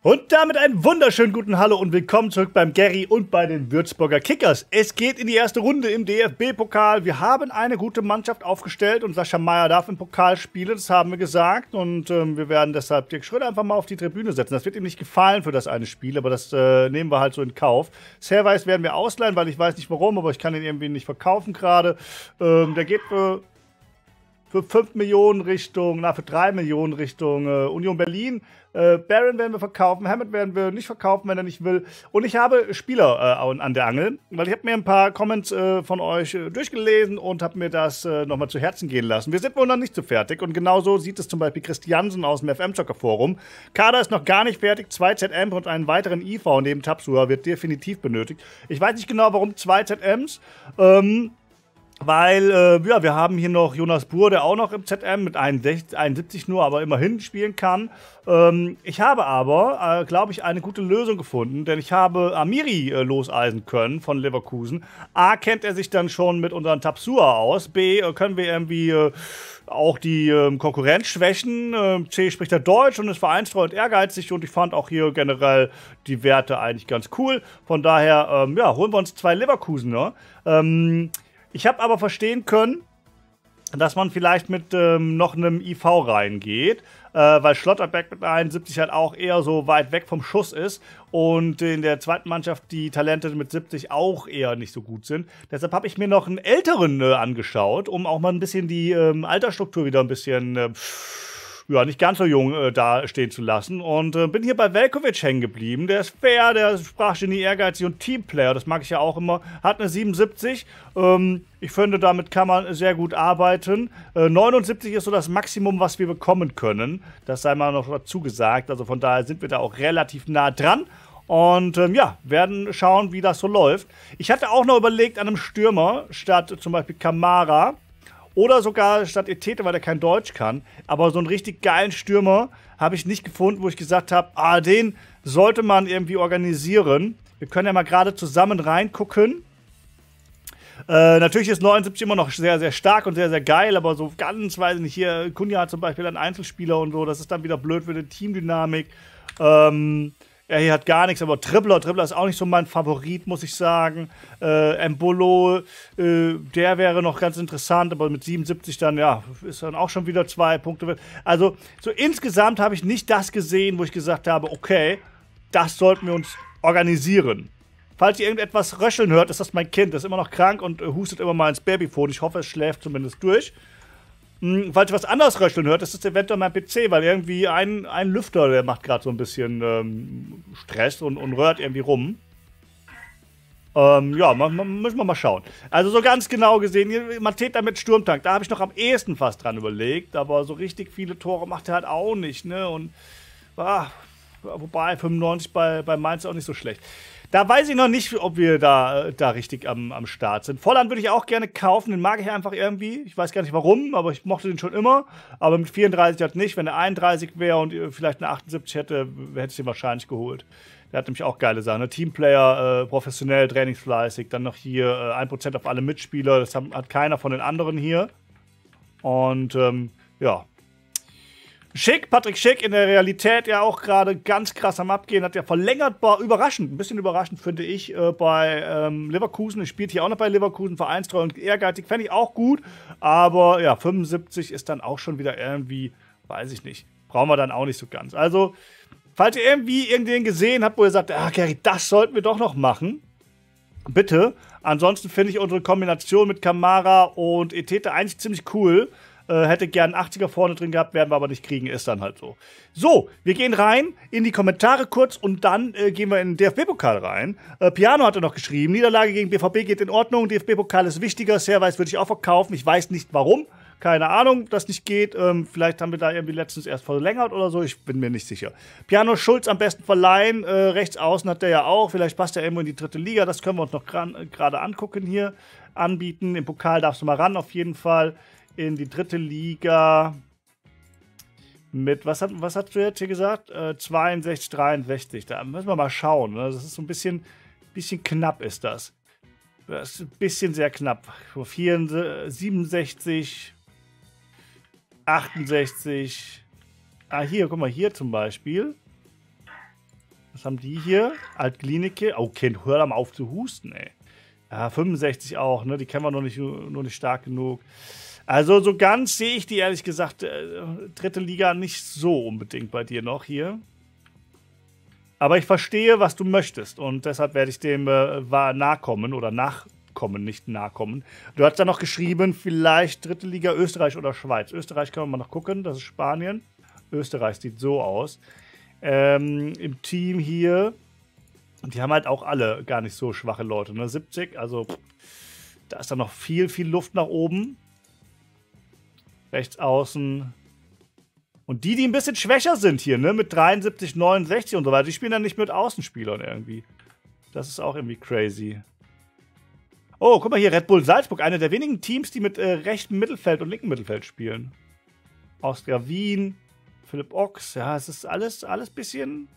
Und damit einen wunderschönen guten Hallo und willkommen zurück beim Gary und bei den Würzburger Kickers. Es geht in die erste Runde im DFB-Pokal. Wir haben eine gute Mannschaft aufgestellt und Sascha Meier darf im Pokal spielen, das haben wir gesagt. Und wir werden deshalb Dirk Schröder einfach mal auf die Tribüne setzen. Das wird ihm nicht gefallen für das eine Spiel, aber das nehmen wir halt so in Kauf. Servais werden wir ausleihen, weil ich weiß nicht warum, aber ich kann ihn irgendwie nicht verkaufen gerade. Der geht für 5 Millionen Richtung, für 3 Millionen Richtung Union Berlin. Baron werden wir verkaufen, Hammett werden wir nicht verkaufen, wenn er nicht will. Und ich habe Spieler an der Angel, weil ich habe mir ein paar Comments von euch durchgelesen und habe mir das nochmal zu Herzen gehen lassen. Wir sind wohl noch nicht so fertig und genauso sieht es zum Beispiel Christiansen aus dem FM-Zocker-Forum. Kader ist noch gar nicht fertig, 2 ZM und einen weiteren IV neben Tapsua wird definitiv benötigt. Ich weiß nicht genau, warum 2 ZMs, weil, ja, wir haben hier noch Jonas Buhr, der auch noch im ZM mit 71 nur, aber immerhin spielen kann. Ich habe aber, glaube ich, eine gute Lösung gefunden, denn ich habe Amiri loseisen können von Leverkusen. A, kennt er sich dann schon mit unseren Tapsua aus. B, können wir irgendwie auch die Konkurrenz schwächen. C, spricht er Deutsch und ist vereinstreu und ehrgeizig und ich fand auch hier generell die Werte eigentlich ganz cool. Von daher, ja, holen wir uns 2 Leverkusener. Ich habe aber verstehen können, dass man vielleicht mit noch einem IV reingeht, weil Schlotterbeck mit 71 halt auch eher so weit weg vom Schuss ist und in der zweiten Mannschaft die Talente mit 70 auch eher nicht so gut sind. Deshalb habe ich mir noch einen älteren angeschaut, um auch mal ein bisschen die Altersstruktur wieder ein bisschen ja, nicht ganz so jung dastehen zu lassen. Und bin hier bei Velkovic hängen geblieben. Der ist fair, der ist Sprachgenie, ehrgeizig und Teamplayer. Das mag ich ja auch immer. Hat eine 77. Ich finde, damit kann man sehr gut arbeiten. 79 ist so das Maximum, was wir bekommen können. Das sei mal noch dazu gesagt. Also von daher sind wir da auch relativ nah dran. Und ja, werden schauen, wie das so läuft. Ich hatte auch noch überlegt an einem Stürmer, statt zum Beispiel Kamara, oder sogar statt Etete, weil er kein Deutsch kann. Aber so einen richtig geilen Stürmer habe ich nicht gefunden, wo ich gesagt habe, den sollte man irgendwie organisieren. Wir können ja mal gerade zusammen reingucken. Natürlich ist 79 immer noch sehr, sehr stark und sehr, sehr geil, aber so ganz, weiß ich nicht, hier, Kunja hat zum Beispiel einen Einzelspieler und so, das ist dann wieder blöd für die Teamdynamik. Er hier hat gar nichts, aber Dribbler ist auch nicht so mein Favorit, muss ich sagen. Embolo, der wäre noch ganz interessant, aber mit 77 dann, ja, ist dann auch schon wieder 2 Punkte. Also, so insgesamt habe ich nicht das gesehen, wo ich gesagt habe, okay, das sollten wir uns organisieren. Falls ihr irgendetwas röcheln hört, ist das mein Kind, das ist immer noch krank und hustet immer mal ins Babyphone. Ich hoffe, es schläft zumindest durch. Falls ihr was anderes röcheln hört, ist das eventuell mein PC, weil irgendwie ein Lüfter, der macht gerade so ein bisschen Stress und rührt irgendwie rum. Ja, müssen wir mal schauen. Also so ganz genau gesehen, Mateta mit Sturmtank, da habe ich noch am ehesten fast dran überlegt, aber so richtig viele Tore macht er halt auch nicht, ne? Und wobei 95 bei Mainz auch nicht so schlecht. Da weiß ich noch nicht, ob wir da richtig am Start sind. Volland würde ich auch gerne kaufen, den mag ich einfach irgendwie. Ich weiß gar nicht warum, aber ich mochte den schon immer. Aber mit 34 halt nicht. Wenn er 31 wäre und vielleicht eine 78 hätte ich den wahrscheinlich geholt. Der hat nämlich auch geile Sachen. Ne? Teamplayer, professionell, trainingsfleißig. Dann noch hier 1% auf alle Mitspieler. Das hat keiner von den anderen hier. Und ja. Schick, Patrick Schick in der Realität ja auch gerade ganz krass am Abgehen, hat ja verlängert, überraschend, ein bisschen überraschend finde ich, bei Leverkusen. Ich spielt hier auch noch bei Leverkusen, vereinstreu und ehrgeizig, fände ich auch gut, aber ja, 75 ist dann auch schon wieder irgendwie, weiß ich nicht, brauchen wir dann auch nicht so ganz. Also, falls ihr irgendwie irgendwen gesehen habt, wo ihr sagt, Gary, das sollten wir doch noch machen, bitte. Ansonsten finde ich unsere Kombination mit Kamara und Etete eigentlich ziemlich cool. Hätte gern 80er vorne drin gehabt, werden wir aber nicht kriegen, ist dann halt so. So, wir gehen rein in die Kommentare kurz und dann gehen wir in den DFB-Pokal rein. Piano hatte noch geschrieben, Niederlage gegen BVB geht in Ordnung, DFB-Pokal ist wichtiger, Servais würde ich auch verkaufen, ich weiß nicht warum, keine Ahnung, dass nicht geht, vielleicht haben wir da irgendwie letztens erst verlängert oder so, ich bin mir nicht sicher. Piano Schulz am besten verleihen, rechts außen hat der ja auch, vielleicht passt er irgendwo in die 3. Liga, das können wir uns noch gerade angucken hier, anbieten, im Pokal darfst du mal ran auf jeden Fall. In die 3. Liga mit, was hast du jetzt hier gesagt? 62, 63. Da müssen wir mal schauen. Ne? Das ist so ein bisschen knapp ist das. Das ist ein bisschen sehr knapp. 67, 68. Hier, guck mal, hier zum Beispiel. Was haben die hier? Alt-Glienicke. Oh, Kind, hör doch mal auf zu husten, ey. Ja, 65 auch, ne? Die kennen wir nur nicht stark genug. Also so ganz sehe ich die ehrlich gesagt, dritte Liga nicht so unbedingt bei dir noch hier. Aber ich verstehe, was du möchtest und deshalb werde ich dem nachkommen oder nachkommen, nicht nachkommen. Du hast da noch geschrieben, vielleicht dritte Liga Österreich oder Schweiz. Österreich können wir mal noch gucken, das ist Spanien. Österreich sieht so aus. Im Team hier, die haben halt auch alle gar nicht so schwache Leute, ne? 70, also da ist dann noch viel Luft nach oben. Rechts außen. Und die ein bisschen schwächer sind hier, ne? Mit 73, 69 und so weiter, die spielen dann nicht mit Außenspielern irgendwie. Das ist auch irgendwie crazy. Oh, guck mal hier, Red Bull Salzburg, eine der wenigen Teams, die mit rechtem Mittelfeld und linkem Mittelfeld spielen. Austria Wien, Philipp Ochs, ja, es ist alles bisschen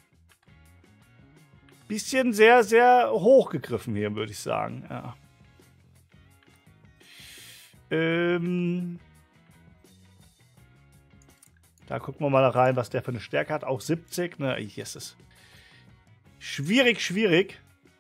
sehr, sehr hochgegriffen hier, würde ich sagen, ja. Da gucken wir mal rein, was der für eine Stärke hat. Auch 70. Na, hier ist es. Schwierig.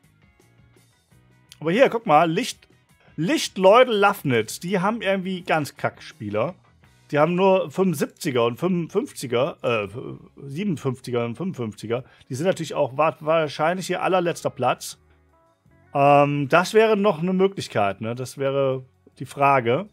Aber hier, guck mal. Lichtleudel Lafnitz. Die haben irgendwie ganz Kack-Spieler. Die haben nur 75er und 55er. 57er und 55er. Die sind natürlich auch wahrscheinlich ihr allerletzter Platz. Das wäre noch eine Möglichkeit, ne? Das wäre die Frage,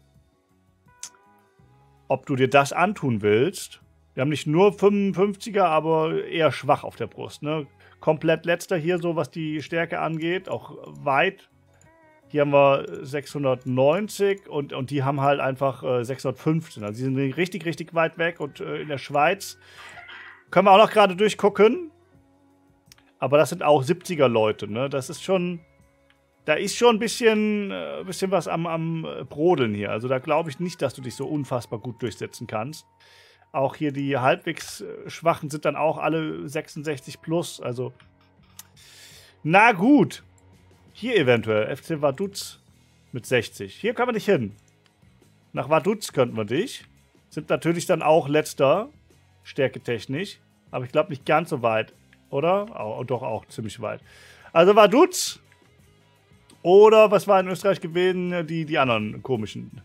ob du dir das antun willst. Wir haben nicht nur 55er, aber eher schwach auf der Brust. Ne? Komplett letzter hier, so was die Stärke angeht. Auch weit. Hier haben wir 690 und die haben halt einfach 615. Also die sind richtig weit weg. Und in der Schweiz können wir auch noch gerade durchgucken. Aber das sind auch 70er Leute. Ne? Das ist schon... Da ist schon ein bisschen was am Brodeln hier. Also da glaube ich nicht, dass du dich so unfassbar gut durchsetzen kannst. Auch hier die halbwegs Schwachen sind dann auch alle 66 plus. Also, na gut. Hier eventuell FC Vaduz mit 60. Hier können wir nicht hin. Nach Vaduz könnten wir dich. Sind natürlich dann auch letzter, stärketechnisch. Aber ich glaube nicht ganz so weit, oder? Doch auch ziemlich weit. Also Vaduz. Oder was war in Österreich gewesen? Die anderen komischen.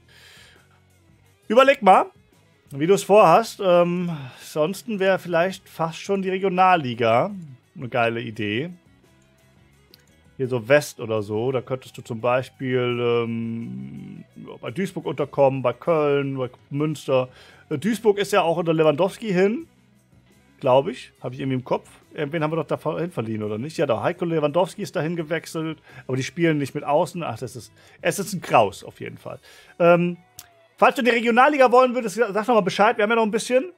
Überleg mal, wie du es vorhast. Sonst wäre vielleicht fast schon die Regionalliga eine geile Idee. Hier so West oder so. Da könntest du zum Beispiel bei Duisburg unterkommen, bei Köln, bei Münster. Duisburg ist ja auch unter Lewandowski hin. Glaube ich. Habe ich irgendwie im Kopf. Wen haben wir doch dahin verliehen, oder nicht? Ja, der Heiko Lewandowski ist dahin gewechselt. Aber die spielen nicht mit außen. Ach, es ist ein Kraus, auf jeden Fall. Falls du in die Regionalliga wollen würdest, sag doch mal Bescheid. Wir haben ja noch ein bisschen.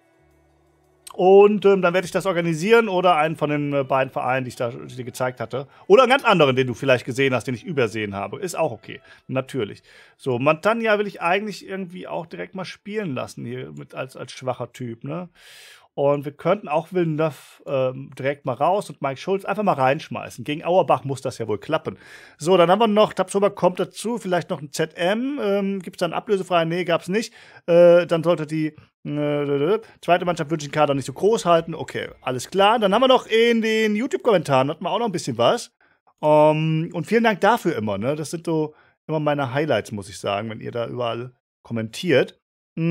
Und dann werde ich das organisieren. Oder einen von den beiden Vereinen, die ich dir gezeigt hatte. Oder einen ganz anderen, den du vielleicht gesehen hast, den ich übersehen habe. Ist auch okay. Natürlich. So, Montagna will ich eigentlich irgendwie auch direkt mal spielen lassen. Hier als schwacher Typ, ne? Und wir könnten auch Villeneuve direkt mal raus und Mike Schulz einfach mal reinschmeißen. Gegen Auerbach muss das ja wohl klappen. So, dann haben wir noch, Tabsoba kommt dazu, vielleicht noch ein ZM. Gibt es dann ablösefrei? Nee, gab es nicht. Dann sollte die zweite Mannschaft würde ich den Kader nicht so groß halten. Okay, alles klar. Dann haben wir noch in den YouTube-Kommentaren, hatten wir auch noch ein bisschen was. Und vielen Dank dafür immer. Ne? Das sind so immer meine Highlights, muss ich sagen, wenn ihr da überall kommentiert.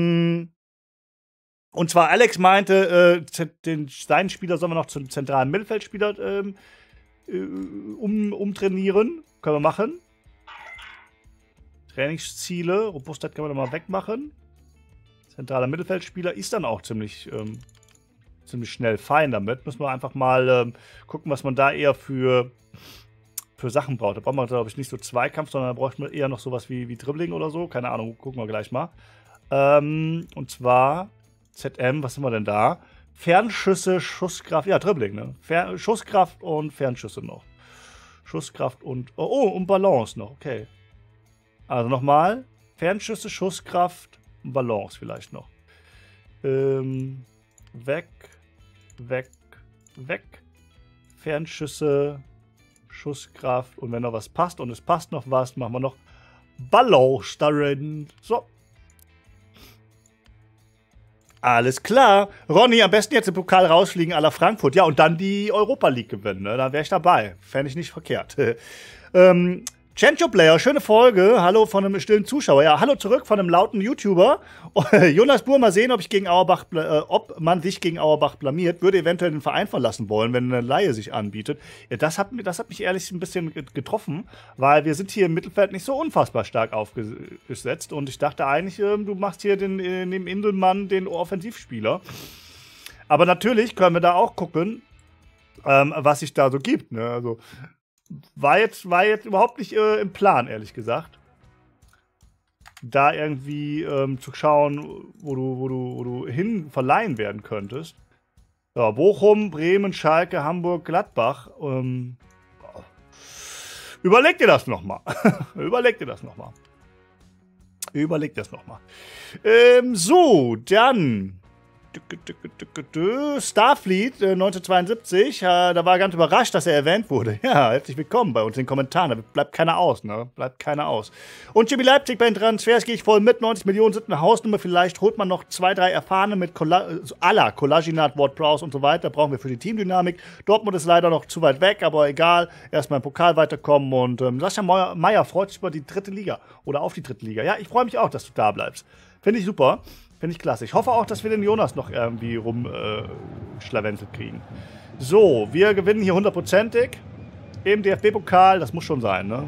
Und zwar Alex meinte, seinen Spieler sollen wir noch zum zentralen Mittelfeldspieler umtrainieren. Können wir machen. Trainingsziele, Robustheit können wir nochmal wegmachen. Zentraler Mittelfeldspieler ist dann auch ziemlich schnell fein damit. Müssen wir einfach mal gucken, was man da eher für Sachen braucht. Da braucht man, glaube ich, nicht so Zweikampf, sondern da braucht man eher noch sowas wie Dribbling oder so. Keine Ahnung, gucken wir gleich mal. Und zwar ZM, was haben wir denn da? Fernschüsse, Schusskraft, ja, Dribbling, ne? Schusskraft und Fernschüsse noch. Schusskraft und, und Balance noch, okay. Also nochmal, Fernschüsse, Schusskraft und Balance vielleicht noch. Weg. Fernschüsse, Schusskraft und wenn noch was passt und es passt noch was, machen wir noch Balance darin. So. Alles klar. Ronny, am besten jetzt im Pokal rausfliegen à la Frankfurt. Ja, und dann die Europa League gewinnen. Ne? Da wäre ich dabei. Fände ich nicht verkehrt. Chancho Player, schöne Folge. Hallo von einem stillen Zuschauer. Ja, hallo zurück von einem lauten YouTuber. Jonas Buhr, mal sehen, ob man sich gegen Auerbach blamiert. Würde eventuell den Verein verlassen wollen, wenn eine Leihe sich anbietet. Ja, das hat mich ehrlich ein bisschen getroffen, weil wir sind hier im Mittelfeld nicht so unfassbar stark aufgesetzt. Und ich dachte eigentlich, du machst hier neben Indelmann den Offensivspieler. Aber natürlich können wir da auch gucken, was sich da so gibt. Ne? Also war jetzt überhaupt nicht im Plan, ehrlich gesagt. Da irgendwie zu schauen, wo du hin verleihen werden könntest. Ja, Bochum, Bremen, Schalke, Hamburg, Gladbach. Überleg dir das nochmal. Überleg das nochmal. So, dann Starfleet 1972, da war er ganz überrascht, dass er erwähnt wurde. Ja, herzlich willkommen bei uns in den Kommentaren. Da bleibt keiner aus, ne? Bleibt keiner aus. Und Jimmy Leipzig bei den Transfers gehe ich voll mit. 90 Millionen sind eine Hausnummer. Vielleicht holt man noch 2, 3 Erfahrene mit Kollaginat, Ward-Prowse und so weiter. Brauchen wir für die Teamdynamik. Dortmund ist leider noch zu weit weg, aber egal. Erstmal im Pokal weiterkommen. Und Sascha Meier freut sich über die 3. Liga oder auf die 3. Liga. Ja, ich freue mich auch, dass du da bleibst. Finde ich super. Finde ich klasse. Ich hoffe auch, dass wir den Jonas noch irgendwie rumschlawenzelt kriegen. So, wir gewinnen hier 100%ig im DFB-Pokal. Das muss schon sein, ne?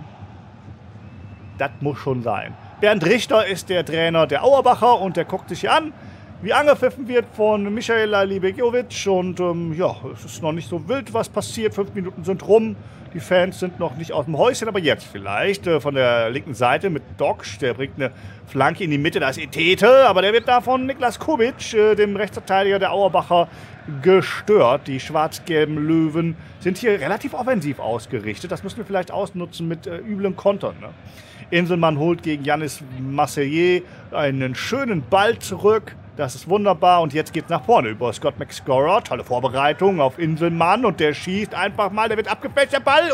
Das muss schon sein. Bernd Richter ist der Trainer der Auerbacher und der guckt sich hier an, wie angepfiffen wird von Michaela Libegovic. Und ja, es ist noch nicht so wild, was passiert. 5 Minuten sind rum. Die Fans sind noch nicht aus dem Häuschen, aber jetzt vielleicht von der linken Seite mit Doksch. Der bringt eine Flanke in die Mitte, da ist Etete, aber der wird da von Niklas Kubic, dem Rechtsverteidiger der Auerbacher, gestört. Die schwarz-gelben Löwen sind hier relativ offensiv ausgerichtet. Das müssen wir vielleicht ausnutzen mit üblen Kontern. Ne? Inselmann holt gegen Yannis Marseillais einen schönen Ball zurück. Das ist wunderbar und jetzt geht's nach vorne über Scott McScorer. Tolle Vorbereitung auf Inselmann und der schießt einfach mal, der wird abgefälscht, der Ball.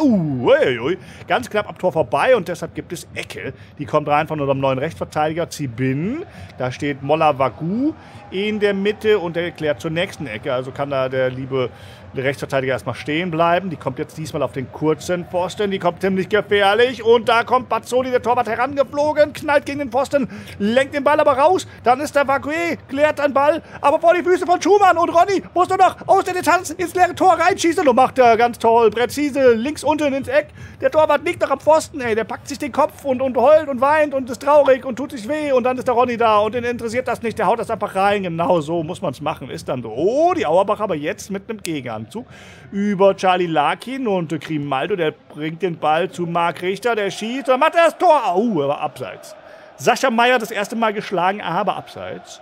Ganz knapp am Tor vorbei und deshalb gibt es Ecke. Die kommt rein von unserem neuen Rechtsverteidiger Zibin. Da steht Molla Wagu in der Mitte und der erklärt zur nächsten Ecke. Also kann da der liebe Rechtsverteidiger erstmal stehen bleiben. Die kommt jetzt diesmal auf den kurzen Pfosten. Die kommt ziemlich gefährlich. Und da kommt Bazzoli, der Torwart, herangeflogen, knallt gegen den Pfosten, lenkt den Ball aber raus. Dann ist der Vague, klärt den Ball, aber vor die Füße von Schumann. Und Ronny muss nur noch aus der Distanz ins leere Tor reinschießen. Und macht er ganz toll, präzise, links unten ins Eck. Der Torwart liegt noch am Pfosten. Ey, der packt sich den Kopf und heult und weint und ist traurig und tut sich weh. Und dann ist der Ronny da und den interessiert das nicht. Der haut das einfach rein. Genau so muss man es machen. Ist dann so. Oh, die Auerbach aber jetzt mit einem Gegenanzug über Charlie Larkin und Grimaldo, der bringt den Ball zu Marc Richter, der schießt, dann macht er das Tor. Aber abseits. Sascha Meier das erste Mal geschlagen, aber abseits.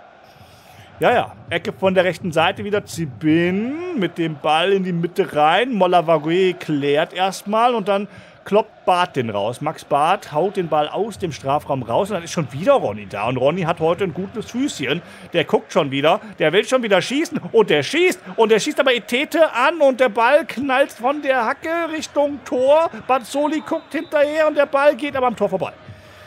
Ja, Ecke von der rechten Seite wieder. Zibin mit dem Ball in die Mitte rein. Molla Vague klärt erstmal und dann kloppt Barth den raus. Max Barth haut den Ball aus dem Strafraum raus und dann ist schon wieder Ronny da. Und Ronny hat heute ein gutes Füßchen. Der guckt schon wieder, der will schon wieder schießen und der schießt aber Etete an und der Ball knallt von der Hacke Richtung Tor. Bazzoli guckt hinterher und der Ball geht aber am Tor vorbei.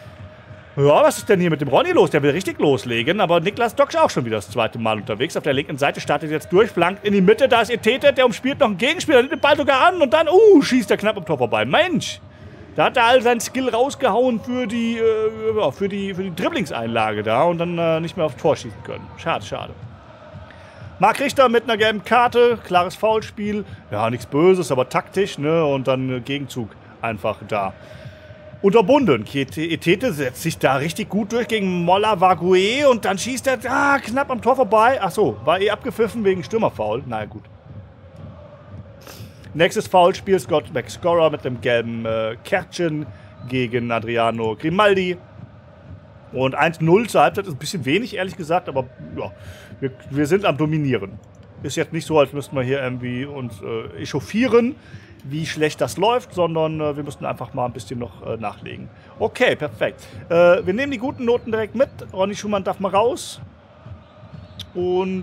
Ja, was ist denn hier mit dem Ronny los? Der will richtig loslegen, aber Niklas Doksch auch schon wieder das zweite Mal unterwegs. Auf der linken Seite startet jetzt durch, flankt in die Mitte, da ist Etete, der umspielt noch einen Gegenspieler, nimmt den Ball sogar an und dann, schießt er knapp am Tor vorbei. Mensch, da hat er all seinen Skill rausgehauen für die Dribblingseinlage da und dann nicht mehr aufs Tor schießen können. Schade. Marc Richter mit einer gelben Karte, klares Foulspiel, ja, nichts Böses, aber taktisch, ne, und dann Gegenzug einfach da. Unterbunden. Etete setzt sich da richtig gut durch gegen Molla Vague und dann schießt er knapp am Tor vorbei. Achso, war abgepfiffen wegen Stürmerfoul. Na gut. Nächstes Foulspiel, Scott McScorer mit dem gelben Kärtchen gegen Adriano Grimaldi. Und 1-0 zur Halbzeit ist ein bisschen wenig, ehrlich gesagt, aber ja, wir sind am Dominieren. Ist jetzt nicht so, als müssten wir hier irgendwie uns echauffieren, wie schlecht das läuft, sondern wir müssten einfach mal ein bisschen noch nachlegen. Okay, perfekt. Wir nehmen die guten Noten direkt mit. Ronny Schumann darf mal raus. Und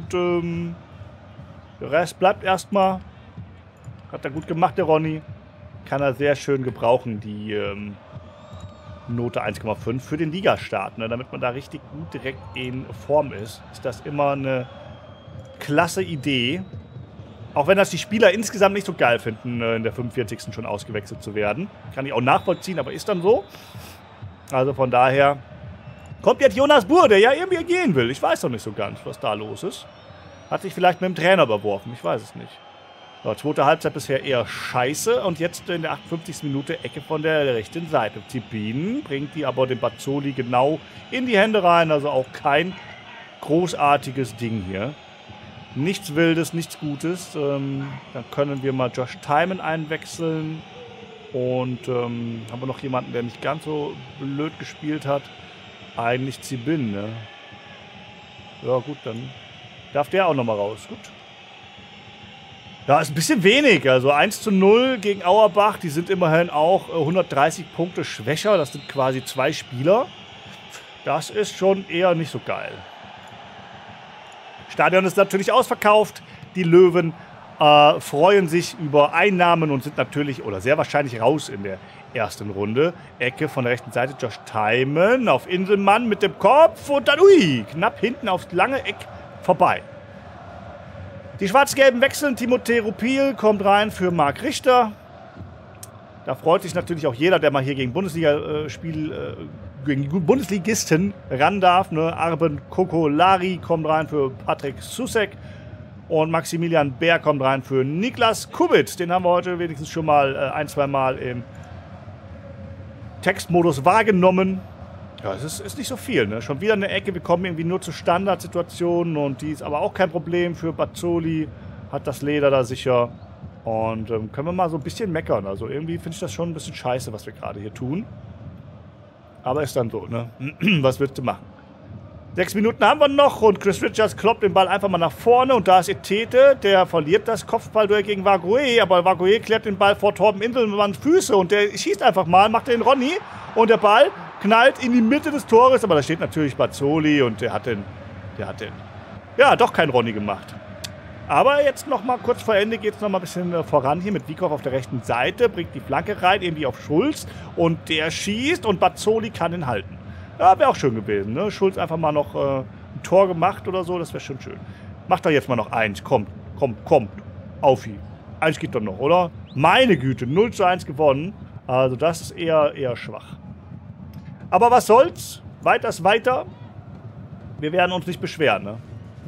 der Rest bleibt erstmal. Hat er gut gemacht, der Ronny. Kann er sehr schön gebrauchen, die Note 1,5 für den Ligastart, ne? Damit man da richtig gut direkt in Form ist. Ist das immer eine klasse Idee. Auch wenn das die Spieler insgesamt nicht so geil finden, in der 45. schon ausgewechselt zu werden. Kann ich auch nachvollziehen, aber ist dann so. Also von daher kommt jetzt Jonas Buhr, der ja irgendwie gehen will. Ich weiß doch nicht so ganz, was da los ist. Hat sich vielleicht mit dem Trainer überworfen, ich weiß es nicht. So, zweite Halbzeit bisher eher scheiße. Und jetzt in der 58. Minute Ecke von der rechten Seite. Zipin bringt die aber den Bazzoli genau in die Hände rein. Also auch kein großartiges Ding hier. Nichts Wildes, nichts Gutes. Dann können wir mal Josh Tymon einwechseln. Und haben wir noch jemanden, der nicht ganz so blöd gespielt hat. Eigentlich Zibin, ne? Ja gut, dann darf der auch nochmal raus. Gut. Ja, ist ein bisschen wenig. Also 1:0 gegen Auerbach. Die sind immerhin auch 130 Punkte schwächer. Das sind quasi 2 Spieler. Das ist schon eher nicht so geil. Stadion ist natürlich ausverkauft. Die Löwen freuen sich über Einnahmen und sind natürlich oder sehr wahrscheinlich raus in der ersten Runde. Ecke von der rechten Seite. Josh Tymon auf Inselmann mit dem Kopf. Und dann, ui, knapp hinten aufs lange Eck vorbei. Die Schwarz-Gelben wechseln. Timothée Rupil kommt rein für Marc Richter. Da freut sich natürlich auch jeder, der mal hier gegen gegen Bundesligisten ran darf. Ne? Arben Kokolari kommt rein für Patrick Susek. Und Maximilian Bär kommt rein für Niklas Kubit. Den haben wir heute wenigstens schon mal 1-2 Mal im Textmodus wahrgenommen. Ja, es ist nicht so viel, ne? Schon wieder eine Ecke. Wir kommen irgendwie nur zu Standardsituationen. Und die ist aber auch kein Problem für Bazzoli. Hat das Leder da sicher. Und können wir mal so ein bisschen meckern. Also irgendwie finde ich das schon ein bisschen scheiße, was wir gerade hier tun. Aber ist dann so, ne? Was willst du machen? 6 Minuten haben wir noch und Chris Richards kloppt den Ball einfach mal nach vorne. Und da ist Etete, der verliert das Kopfballduell gegen Vagoe. Aber Vagoe klärt den Ball vor Torben Inselmanns Füße und der schießt einfach mal, macht den Ronny. Und der Ball knallt in die Mitte des Tores. Aber da steht natürlich Bazzoli und der hat den, ja, doch kein Ronny gemacht. Aber jetzt noch mal kurz vor Ende geht es noch mal ein bisschen voran hier mit Wiekow auf der rechten Seite. Bringt die Flanke rein, irgendwie auf Schulz. Und der schießt und Bazzoli kann ihn halten. Ja, wäre auch schön gewesen, ne? Schulz einfach mal noch ein Tor gemacht oder so, das wäre schon schön. Macht doch jetzt mal noch eins, kommt. Auf ihn. Eins geht doch noch, oder? Meine Güte, 0:1 gewonnen. Also das ist eher schwach. Aber was soll's? Weiter ist weiter. Wir werden uns nicht beschweren, ne?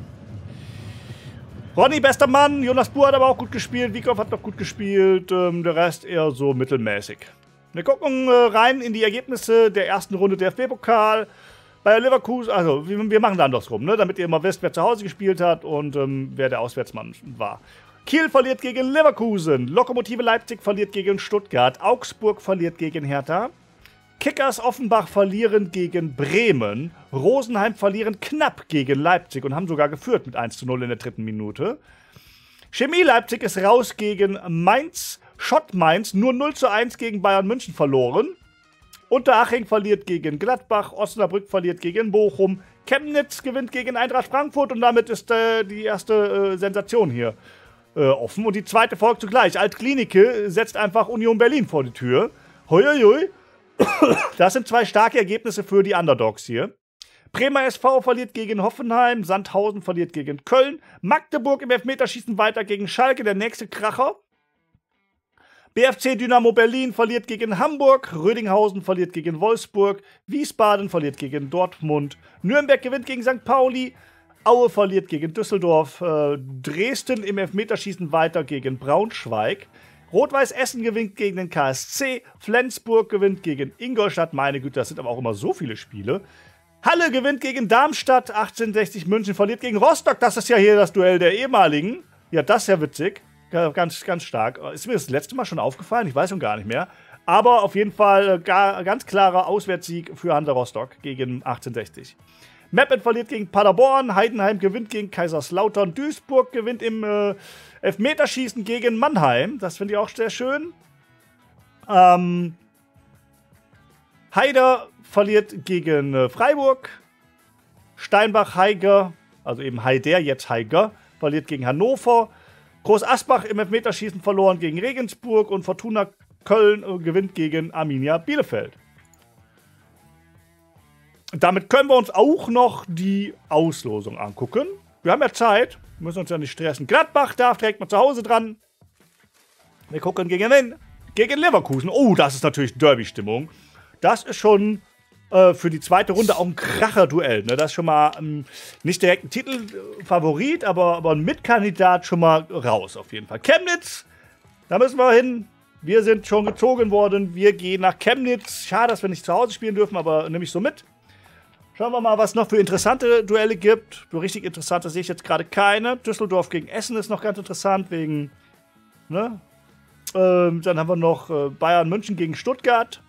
Ronny, bester Mann. Jonas Buhr hat aber auch gut gespielt. Wiekow hat noch gut gespielt. Der Rest eher so mittelmäßig. Wir gucken rein in die Ergebnisse der ersten Runde DFB-Pokal. Bei Leverkusen, also wir machen da andersrum, ne? Damit ihr immer wisst, wer zu Hause gespielt hat und wer der Auswärtsmann war. Kiel verliert gegen Leverkusen. Lokomotive Leipzig verliert gegen Stuttgart. Augsburg verliert gegen Hertha. Kickers Offenbach verlieren gegen Bremen. Rosenheim verlieren knapp gegen Leipzig und haben sogar geführt mit 1:0 in der 3. Minute. Chemie Leipzig ist raus gegen Mainz. Schott Mainz nur 0:1 gegen Bayern München verloren. Unterhaching verliert gegen Gladbach. Osnabrück verliert gegen Bochum. Chemnitz gewinnt gegen Eintracht Frankfurt und damit ist die erste Sensation hier offen. Und die zweite folgt zugleich. Altklinike setzt einfach Union Berlin vor die Tür. Huiuiui. Das sind 2 starke Ergebnisse für die Underdogs hier. Bremer SV verliert gegen Hoffenheim. Sandhausen verliert gegen Köln. Magdeburg im Elfmeterschießen weiter gegen Schalke. Der nächste Kracher. BFC Dynamo Berlin verliert gegen Hamburg, Rödinghausen verliert gegen Wolfsburg, Wiesbaden verliert gegen Dortmund, Nürnberg gewinnt gegen St. Pauli, Aue verliert gegen Düsseldorf, Dresden im Elfmeterschießen weiter gegen Braunschweig, Rot-Weiß Essen gewinnt gegen den KSC, Flensburg gewinnt gegen Ingolstadt, meine Güte, das sind aber auch immer so viele Spiele. Halle gewinnt gegen Darmstadt, 1860 München verliert gegen Rostock, das ist ja hier das Duell der ehemaligen. Ja, das ist ja witzig. Ganz, ganz stark. Ist mir das letzte Mal schon aufgefallen? Ich weiß schon gar nicht mehr. Aber auf jeden Fall ganz klarer Auswärtssieg für Hansa Rostock gegen 1860. Meppen verliert gegen Paderborn. Heidenheim gewinnt gegen Kaiserslautern. Duisburg gewinnt im Elfmeterschießen gegen Mannheim. Das finde ich auch sehr schön. Haider verliert gegen Freiburg. Steinbach-Heiger, also eben Haider, jetzt Heiger, verliert gegen Hannover. Groß Asbach im Elfmeterschießen verloren gegen Regensburg und Fortuna Köln gewinnt gegen Arminia Bielefeld. damit können wir uns auch noch die Auslosung angucken. Wir haben ja Zeit, müssen uns ja nicht stressen. Gladbach darf direkt mal zu Hause dran. Wir gucken gegen wen? Gegen Leverkusen. Oh, das ist natürlich Derby-Stimmung. Das ist schon für die zweite Runde auch ein Kracher-Duell. Ne? Das ist schon mal nicht direkt ein Titelfavorit, aber ein Mitkandidat schon mal raus auf jeden Fall. Chemnitz, da müssen wir hin. Wir sind schon gezogen worden. Wir gehen nach Chemnitz. Schade, dass wir nicht zu Hause spielen dürfen, aber nehme ich so mit. Schauen wir mal, was noch für interessante Duelle gibt. Für richtig interessante sehe ich jetzt gerade keine. Düsseldorf gegen Essen ist noch ganz interessant, wegen, ne? Dann haben wir noch Bayern München gegen Stuttgart.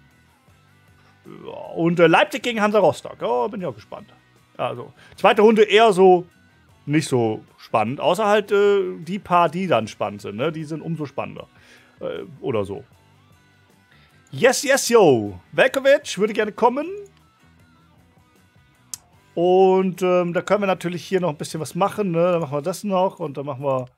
Und Leipzig gegen Hansa Rostock. Oh, bin ich auch gespannt. Also, zweite Runde eher so nicht so spannend. Außer halt die paar, die dann spannend sind. Ne? Die sind umso spannender. Oder so. Yes, yes, yo. Velkovic würde gerne kommen. Und da können wir natürlich hier noch ein bisschen was machen. Ne? Dann machen wir das noch. Und dann machen wir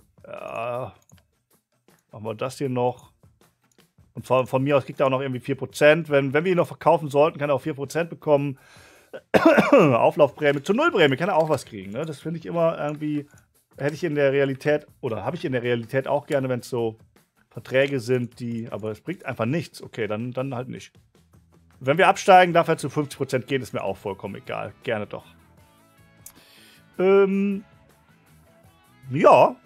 das hier noch. Und von mir aus kriegt er auch noch irgendwie 4%. Wenn wir ihn noch verkaufen sollten, kann er auch 4% bekommen. Auflaufprämie. Zur Nullprämie kann er auch was kriegen. Ne? Das finde ich immer irgendwie, hätte ich in der Realität, oder habe ich in der Realität auch gerne, wenn es so Verträge sind, die, aber es bringt einfach nichts. Okay, dann halt nicht. Wenn wir absteigen, darf er zu 50% gehen, ist mir auch vollkommen egal. Gerne doch. Ja.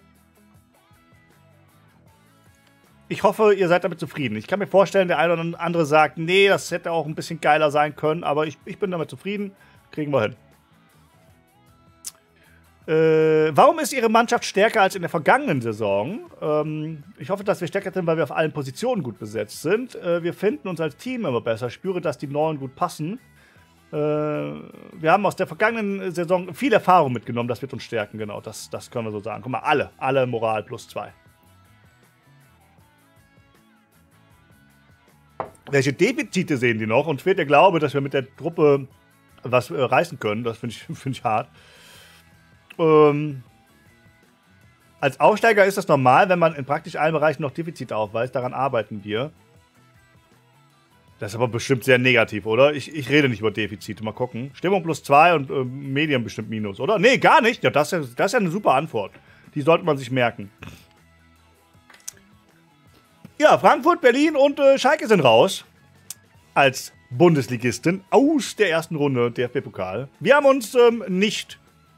Ich hoffe, ihr seid damit zufrieden. Ich kann mir vorstellen, der eine oder andere sagt, nee, das hätte auch ein bisschen geiler sein können, aber ich bin damit zufrieden. Kriegen wir hin. Warum ist Ihre Mannschaft stärker als in der vergangenen Saison? Ich hoffe, dass wir stärker sind, weil wir auf allen Positionen gut besetzt sind. Wir finden uns als Team immer besser. Ich spüre, dass die Neuen gut passen. Wir haben aus der vergangenen Saison viel Erfahrung mitgenommen. Das wird uns stärken, genau. Das können wir so sagen. Guck mal, alle Moral +2. Welche Defizite sehen die noch? Und fehlt der Glaube, dass wir mit der Truppe was reißen können. Das finde ich hart. Als Aufsteiger ist das normal, wenn man in praktisch allen Bereichen noch Defizite aufweist. Daran arbeiten wir. Das ist aber bestimmt sehr negativ, oder? Ich rede nicht über Defizite. Mal gucken. Stimmung +2 und Medien bestimmt minus, oder? Nee, gar nicht. Ja, das ist ja eine super Antwort. Die sollte man sich merken. Ja, Frankfurt, Berlin und Schalke sind raus. Als Bundesligisten aus der ersten Runde DFB-Pokal. Wir haben uns nicht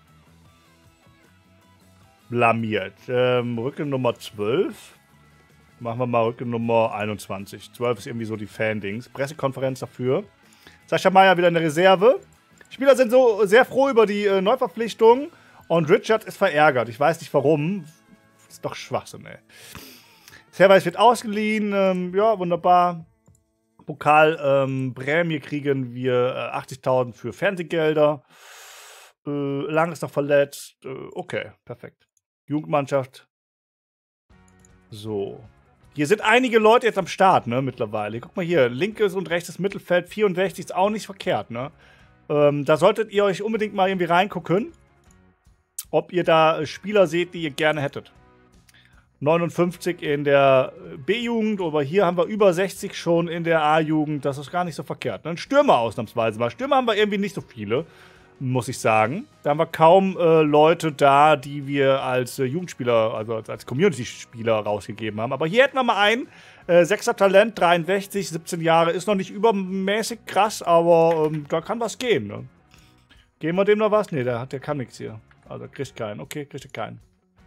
blamiert. Rücke Nummer 12. Machen wir mal Rücke Nummer 21. 12 ist irgendwie so die Fan-Dings. Pressekonferenz dafür. Sascha Meier wieder in der Reserve. Die Spieler sind so sehr froh über die Neuverpflichtung. Und Richard ist verärgert. Ich weiß nicht warum. Ist doch Schwachsinn, ey. Servais wird ausgeliehen, ja, wunderbar. Pokalprämie kriegen wir 80.000 für Fernsehgelder. Lang ist noch verletzt. Okay, perfekt. Jugendmannschaft. So. Hier sind einige Leute jetzt am Start, ne, mittlerweile. Guck mal hier, linkes und rechtes Mittelfeld, 64 ist auch nicht verkehrt, ne. Da solltet ihr euch unbedingt mal irgendwie reingucken, ob ihr da Spieler seht, die ihr gerne hättet. 59 in der B-Jugend, aber hier haben wir über 60 schon in der A-Jugend. Das ist gar nicht so verkehrt. Ein Stürmer ausnahmsweise mal. Stürmer haben wir irgendwie nicht so viele, muss ich sagen. Da haben wir kaum Leute da, die wir als Jugendspieler, also als Community-Spieler rausgegeben haben. Aber hier hätten wir mal einen. 6er Talent, 63, 17 Jahre. Ist noch nicht übermäßig krass, aber da kann was gehen. Ne? Geben wir dem noch was? Nee, der kann nichts hier. Also kriegt keinen. Okay, kriegt er keinen.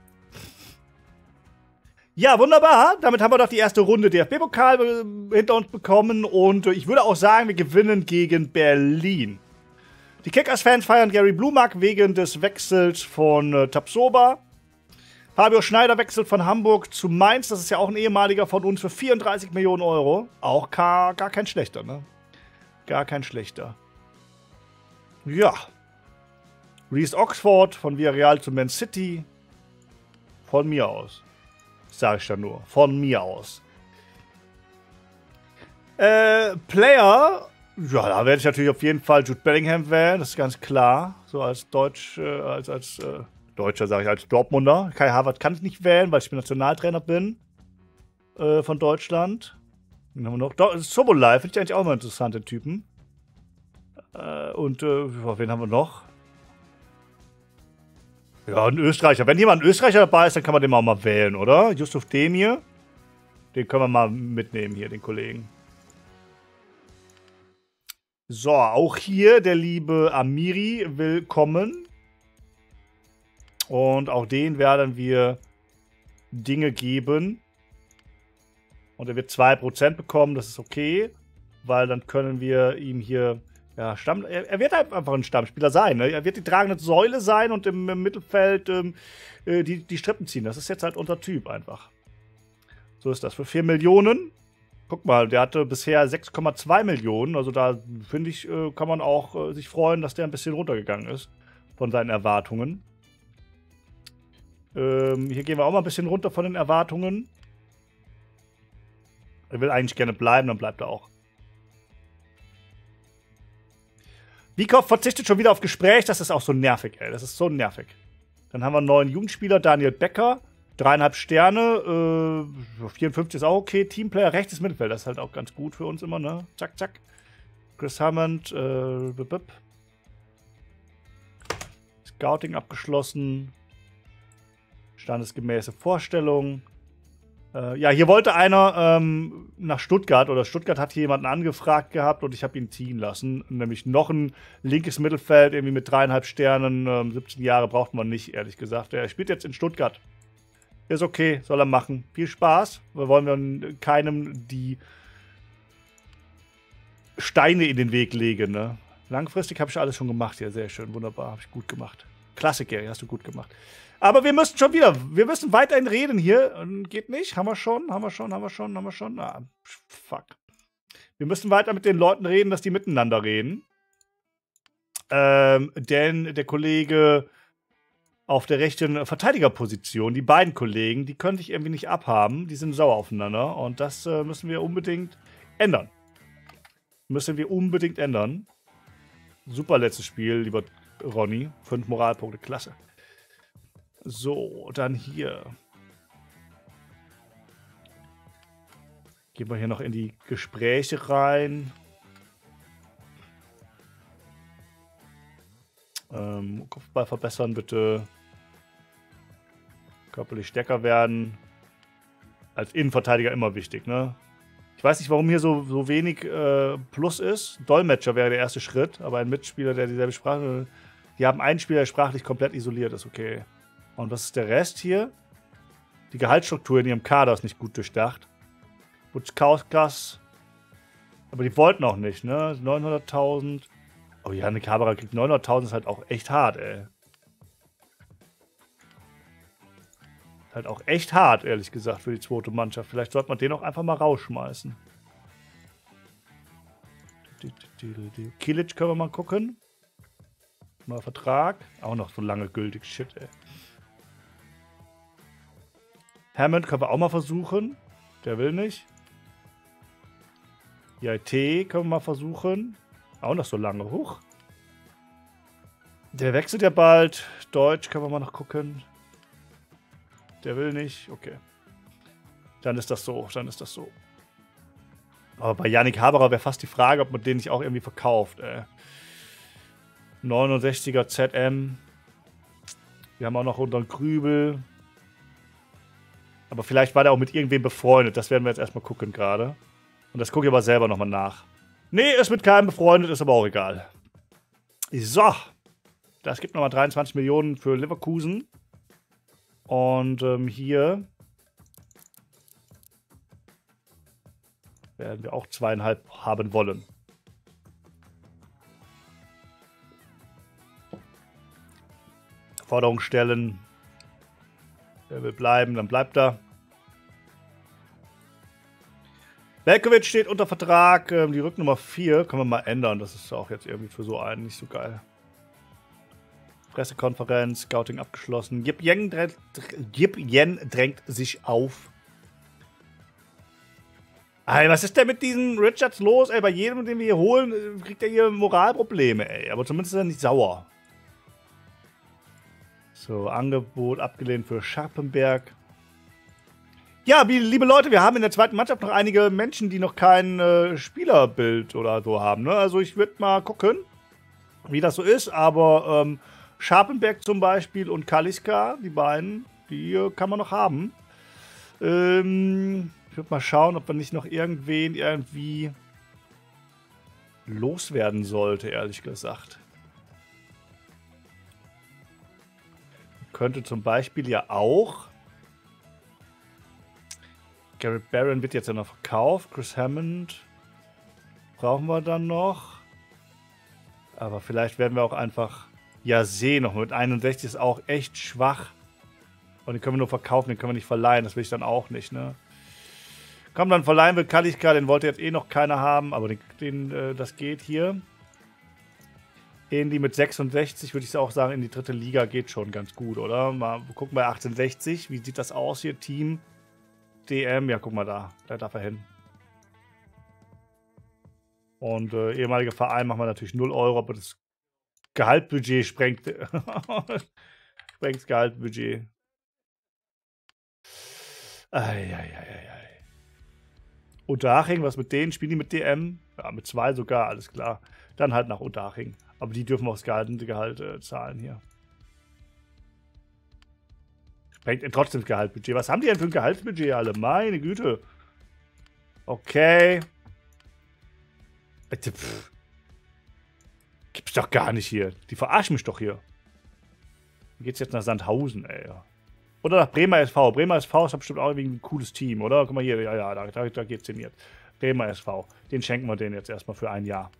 Ja, wunderbar. Damit haben wir doch die erste Runde DFB-Pokal hinter uns bekommen. Und ich würde auch sagen, wir gewinnen gegen Berlin. Die Kickers-Fans feiern Gary Blumack wegen des Wechsels von Tapsoba. Fabio Schneider wechselt von Hamburg zu Mainz. Das ist ja auch ein ehemaliger von uns für 34 Millionen Euro. Auch gar kein schlechter, ne? Gar kein schlechter. Ja. Reece Oxford von Villarreal zu Man City. Von mir aus. Sage ich da nur. Von mir aus. Player. Ja, da werde ich natürlich auf jeden Fall Jude Bellingham wählen. Das ist ganz klar. So als Deutscher sage ich, als Dortmunder. Kai Havertz kann ich nicht wählen, weil ich Nationaltrainer bin. Von Deutschland. Dann haben wir noch Soboslai, finde ich eigentlich auch mal interessante Typen. Und wen haben wir noch? Ja, ein Österreicher. Wenn jemand ein Österreicher dabei ist, dann kann man den auch mal wählen, oder? Yusuf Demir. Den können wir mal mitnehmen hier, den Kollegen. So, auch hier der liebe Amiri willkommen. Und auch den werden wir Dinge geben. Und er wird 2% bekommen, das ist okay. Weil dann können wir ihm hier... Ja, er wird halt einfach ein Stammspieler sein. Ne? Er wird die tragende Säule sein und im Mittelfeld die Strippen ziehen. Das ist jetzt halt unser Typ einfach. So ist das. Für 4 Millionen. Guck mal, der hatte bisher 6,2 Millionen. Also da, finde ich, kann man auch sich freuen, dass der ein bisschen runtergegangen ist von seinen Erwartungen. Hier gehen wir auch mal ein bisschen runter von den Erwartungen. Er will eigentlich gerne bleiben, dann bleibt er auch. Wiekow verzichtet schon wieder auf Gespräch. Das ist auch so nervig, ey. Das ist so nervig. Dann haben wir einen neuen Jugendspieler, Daniel Becker. 3,5 Sterne. 54 ist auch okay. Teamplayer, rechtes Mittelfeld. Das ist halt auch ganz gut für uns immer, ne? Zack, zack. Chris Hammond. Scouting abgeschlossen. Standesgemäße Vorstellung. Ja, hier wollte einer nach Stuttgart, oder Stuttgart hat hier jemanden angefragt gehabt und ich habe ihn ziehen lassen. Nämlich noch ein linkes Mittelfeld, irgendwie mit 3,5 Sternen. 17 Jahre braucht man nicht, ehrlich gesagt. Er spielt jetzt in Stuttgart. Ist okay, soll er machen. Viel Spaß. Wir wollen keinem die Steine in den Weg legen, ne? Langfristig habe ich alles schon gemacht. Ja, sehr schön, wunderbar, habe ich gut gemacht. Klasse, Gary, hast du gut gemacht. Aber wir müssen schon wieder, wir müssen weiterhin reden hier. Geht nicht? Haben wir schon? Ah, fuck. Wir müssen weiter mit den Leuten reden, dass die miteinander reden. Denn der Kollege auf der rechten Verteidigerposition, die beiden Kollegen, die können sich irgendwie nicht abhaben. Die sind sauer aufeinander. Und das müssen wir unbedingt ändern. Super letztes Spiel, lieber Ronny. 5 Moralpunkte, klasse. So, dann hier. Gehen wir hier noch in die Gespräche rein. Kopfball verbessern, bitte. Körperlich stärker werden. Als Innenverteidiger immer wichtig, ne? Ich weiß nicht, warum hier so wenig Plus ist. Dolmetscher wäre der erste Schritt, aber ein Mitspieler, der dieselbe Sprache... Die haben einen Spieler, der sprachlich komplett isoliert ist, okay. Und was ist der Rest hier? Die Gehaltsstruktur in ihrem Kader ist nicht gut durchdacht. Butchkauskas. Aber die wollten auch nicht, ne? 900.000. Oh ja, eine Kamera kriegt 900.000, ist halt auch echt hart, ey. Halt auch echt hart, ehrlich gesagt, für die zweite Mannschaft. Vielleicht sollte man den auch einfach mal rausschmeißen. Kilic können wir mal gucken. Neuer Vertrag. Auch noch so lange gültig. Shit, ey. Hammond können wir auch mal versuchen. Der will nicht. IT können wir mal versuchen. Auch noch so lange. Huch. Der wechselt ja bald. Deutsch können wir mal noch gucken. Der will nicht. Okay. Dann ist das so. Aber bei Yannick Haberer wäre fast die Frage, ob man den nicht auch irgendwie verkauft. 69er ZM. Wir haben auch noch unseren Krübel. Aber vielleicht war der auch mit irgendwem befreundet. Das werden wir jetzt erstmal gucken gerade. Und das gucke ich aber selber nochmal nach. Nee, ist mit keinem befreundet, ist aber auch egal. So. Das gibt nochmal 23 Millionen für Leverkusen. Und hier werden wir auch 2,5 haben wollen. Forderung stellen. Wer will bleiben, dann bleibt er. Belkovic steht unter Vertrag. Die Rücknummer 4 können wir mal ändern. Das ist auch jetzt irgendwie für so einen nicht so geil. Pressekonferenz, Scouting abgeschlossen. Yip Yen drängt sich auf. Ey, was ist denn mit diesen Richards los? Ey, bei jedem, den wir hier holen, kriegt er hier Moralprobleme, ey. Aber zumindest ist er nicht sauer. So, Angebot abgelehnt für Scharpenberg. Ja, liebe Leute, wir haben in der zweiten Mannschaft noch einige Menschen, die noch kein Spielerbild oder so haben. Ne? Also ich würde mal gucken. wie das so ist, aber Scharpenberg zum Beispiel und Kaliska, die beiden, die kann man noch haben. Ich würde mal schauen, ob man nicht noch irgendwen irgendwie loswerden sollte, ehrlich gesagt. Könnte zum Beispiel ja auch. Garrett Barron wird jetzt ja noch verkauft. Chris Hammond brauchen wir dann noch. Aber vielleicht werden wir auch einfach Yase noch mit 61 ist auch echt schwach. Und den können wir nur verkaufen, den können wir nicht verleihen. Das will ich dann auch nicht, ne? Komm, dann verleihen wir Kalika, den wollte jetzt eh noch keiner haben, aber das geht hier. In die mit 66 würde ich auch sagen, in die dritte Liga geht schon ganz gut, oder? Mal gucken bei 1860, wie sieht das aus hier? Team, DM, ja guck mal da darf er hin. Und ehemaliger Verein machen wir natürlich 0 Euro, aber das Gehaltbudget sprengt das Gehaltbudget. Eieieiei. Unterhaching, was mit denen? Spielen die mit DM? Ja, mit 2 sogar, alles klar. Dann halt nach Unterhaching. Aber die dürfen auch das Gehalt zahlen hier. Sprengt trotzdem das Gehaltbudget. Was haben die denn für ein Gehaltsbudget alle? Meine Güte. Okay. Gibt's doch gar nicht hier. Die verarschen mich doch hier. Wie geht's jetzt nach Sandhausen, ey? Oder nach Bremer SV. Bremer SV ist doch bestimmt auch irgendwie ein cooles Team, oder? Guck mal hier, ja, da geht's hin jetzt. Bremer SV. Den schenken wir denen jetzt erstmal für ein Jahr.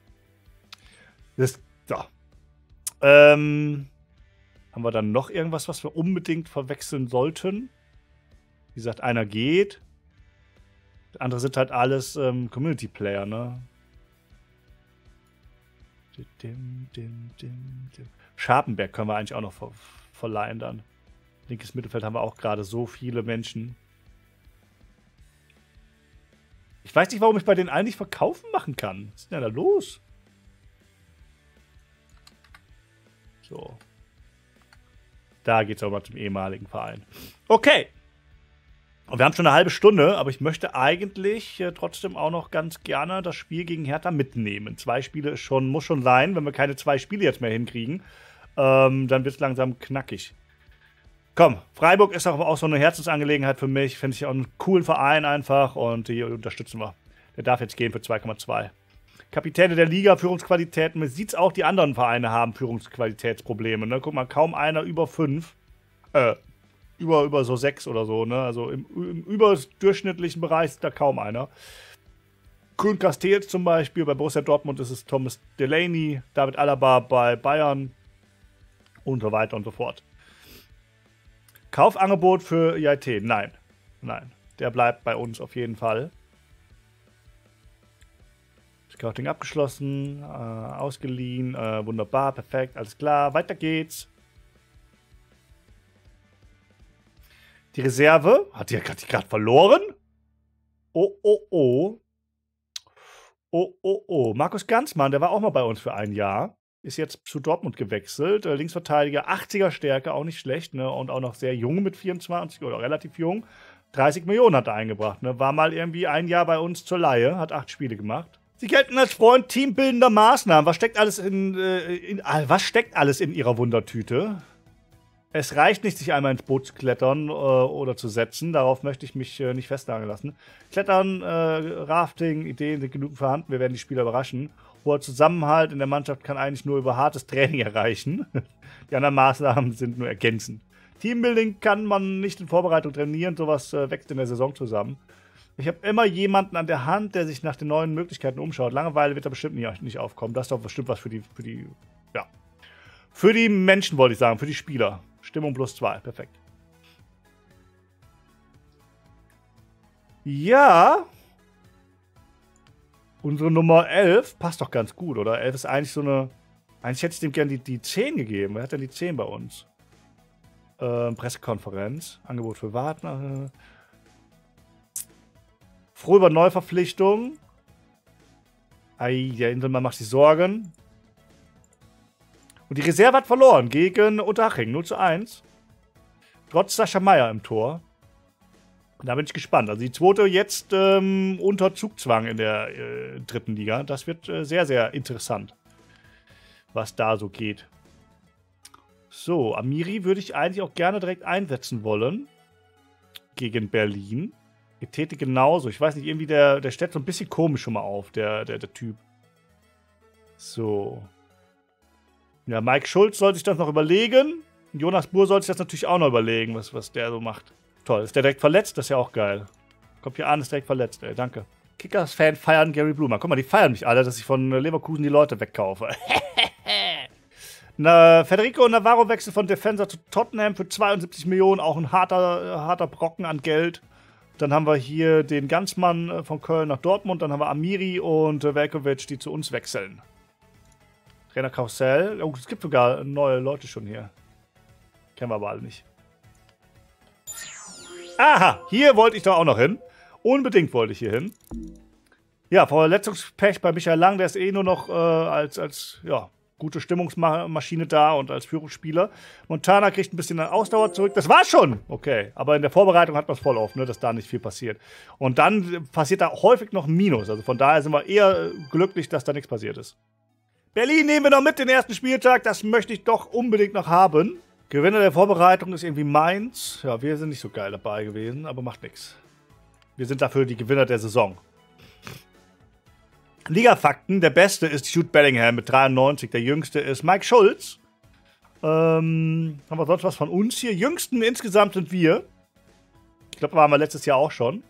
So. Haben wir dann noch irgendwas, was wir unbedingt verwechseln sollten? Wie gesagt, einer geht. Andere sind halt alles Community-Player, ne? Scharpenberg können wir eigentlich auch noch verleihen dann. Linkes Mittelfeld haben wir auch gerade so viele Menschen. Ich weiß nicht, warum ich bei denen eigentlich verkaufen machen kann. Was ist denn da los? So. Da geht es aber mal zum ehemaligen Verein. Okay. Und wir haben schon eine halbe Stunde, aber ich möchte eigentlich trotzdem auch noch ganz gerne das Spiel gegen Hertha mitnehmen. 2 Spiele muss schon sein. Wenn wir keine 2 Spiele jetzt mehr hinkriegen, dann wird es langsam knackig. Komm, Freiburg ist auch so eine Herzensangelegenheit für mich. Finde ich auch einen coolen Verein einfach und die unterstützen wir. Der darf jetzt gehen für 2,2. Kapitäne der Liga, Führungsqualitäten. Man sieht es auch, die anderen Vereine haben Führungsqualitätsprobleme. Ne? Guck mal, kaum einer über 5. Über so 6 oder so. Ne? Also im überdurchschnittlichen Bereich ist da kaum einer. Kuhn Castells zum Beispiel, bei Borussia Dortmund ist es Thomas Delaney, David Alaba bei Bayern und so weiter und so fort. Kaufangebot für IIT? Nein. Nein. Der bleibt bei uns auf jeden Fall. Scouting abgeschlossen, ausgeliehen, wunderbar, perfekt, alles klar, weiter geht's. Die Reserve, hat die gerade verloren? Oh, oh, oh. Oh, oh, oh. Markus Ganzmann, der war auch mal bei uns für ein Jahr. Ist jetzt zu Dortmund gewechselt. Linksverteidiger, 80er Stärke, auch nicht schlecht. Ne? Und auch noch sehr jung mit 24 oder relativ jung. 30 Millionen hat er eingebracht. Ne? War mal irgendwie ein Jahr bei uns zur Leihe, hat 8 Spiele gemacht. Sie gelten als Freund teambildender Maßnahmen. Was steckt alles in Ihrer Wundertüte? Es reicht nicht, sich einmal ins Boot zu klettern oder zu setzen. Darauf möchte ich mich nicht festnageln lassen. Klettern, Rafting, Ideen sind genug vorhanden. Wir werden die Spieler überraschen. Hoher Zusammenhalt in der Mannschaft kann eigentlich nur über hartes Training erreichen. Die anderen Maßnahmen sind nur ergänzend. Teambuilding kann man nicht in Vorbereitung trainieren. Sowas wächst in der Saison zusammen. Ich habe immer jemanden an der Hand, der sich nach den neuen Möglichkeiten umschaut. Langeweile wird da bestimmt nicht aufkommen. Das ist doch bestimmt was für die Menschen, wollte ich sagen, für die Spieler. Stimmung +2, perfekt. Ja. Unsere Nummer 11 passt doch ganz gut, oder? 11 ist eigentlich so eine... Eigentlich hätte ich dem gerne die 10 gegeben. Wer hat denn die 10 bei uns? Pressekonferenz. Angebot für Wagner. Froh über Neuverpflichtung. Der Inselmann macht sich Sorgen. Und die Reserve hat verloren gegen Unterhaching. 0:1. Trotz Sascha Meier im Tor. Da bin ich gespannt. Also die zweite jetzt unter Zugzwang in der dritten Liga. Das wird sehr, sehr interessant. was da so geht. So, Amiri würde ich eigentlich auch gerne direkt einsetzen wollen. Gegen Berlin. Etete genauso. Ich weiß nicht, irgendwie der stellt so ein bisschen komisch schon mal auf, der Typ. So. Ja, Mike Schulz sollte sich das noch überlegen. Jonas Buhr sollte sich das natürlich auch noch überlegen, was der so macht. Toll. Ist der direkt verletzt? Das ist ja auch geil. Kommt hier an, ist direkt verletzt, ey. Danke. Kickers-Fan feiern Gary Blumer. Guck mal, die feiern mich alle, dass ich von Leverkusen die Leute wegkaufe. Federico Navarro wechselt von Defensor zu Tottenham für 72 Millionen. Auch ein harter Brocken an Geld. Dann haben wir hier den Ganzmann von Köln nach Dortmund. Dann haben wir Amiri und Velkovic, die zu uns wechseln. Trainer Karussell. Oh, es gibt sogar neue Leute schon hier. Kennen wir aber alle nicht. Aha, hier wollte ich doch auch noch hin. Unbedingt wollte ich hier hin. Ja, Verletzungspech bei Michael Lang. Der ist eh nur noch als gute Stimmungsmaschine da und als Führungsspieler. Montana kriegt ein bisschen an Ausdauer zurück. Das war's schon. Okay, aber in der Vorbereitung hat man es voll auf, ne, dass da nicht viel passiert. Und dann passiert da häufig noch ein Minus. Also von daher sind wir eher glücklich, dass da nichts passiert ist. Berlin nehmen wir noch mit den ersten Spieltag. Das möchte ich doch unbedingt noch haben. Gewinner der Vorbereitung ist irgendwie Mainz. Ja, wir sind nicht so geil dabei gewesen, aber macht nichts. Wir sind dafür die Gewinner der Saison. Liga-Fakten. Der Beste ist Jude Bellingham mit 93. Der Jüngste ist Mike Schulz. Haben wir sonst was von uns hier? Jüngsten insgesamt sind wir. Ich glaube, waren wir letztes Jahr auch schon.